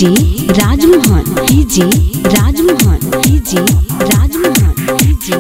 DJ Rajmohan DJ Rajmohan DJ Rajmohan DJ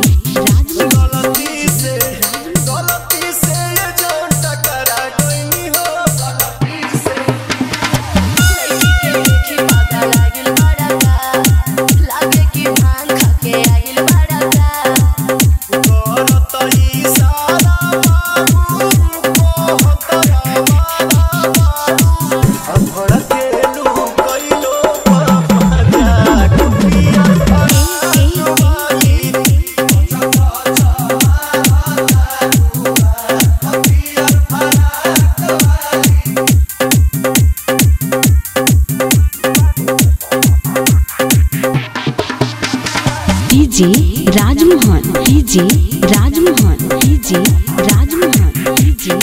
DJ Rajmohan DJ Rajmohan DJ Rajmohan DJ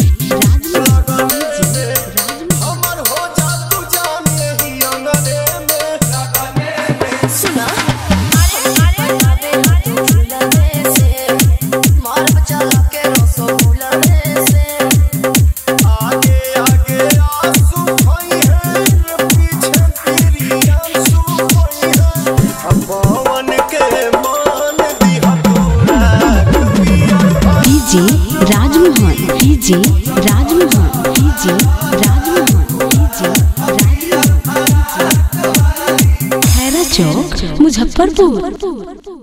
हमर हो जा तू जाने ही अंगने में सुना अरे तू झूलने से मार बचा के रसो भूलने से आगे आगे आंसू खोई है पीछे तेरी आंसू खोई है अब पवन के DJ Rajmohan DJ Rajmohan DJ Rajmohan DJ Rajmohan Khaira Chowk Muzaffarpur.